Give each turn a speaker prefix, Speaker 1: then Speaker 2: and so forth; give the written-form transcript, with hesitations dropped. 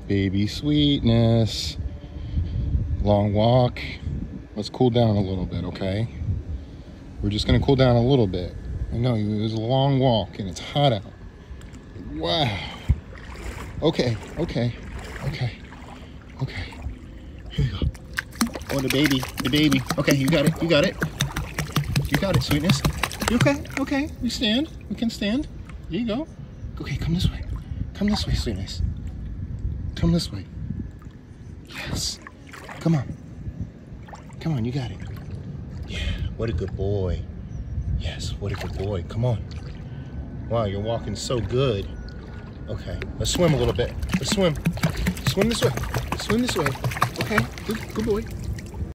Speaker 1: Baby Sweetness. Long walk. Let's cool down a little bit, okay? We're just gonna cool down a little bit. I know, it was a long walk and it's hot out. Wow. Okay. Okay. Here you go. Oh, the baby. Okay, you got it. You got it, Sweetness. You okay. We stand. We can stand. There you go. Okay, come this way. Come this way, Sweetness. Come this way. Yes. Come on, you got it. Yeah, what a good boy. Yes, what a good boy. Come on. Wow, you're walking so good. Okay, let's swim a little bit. Let's swim. Swim this way. Okay, good boy.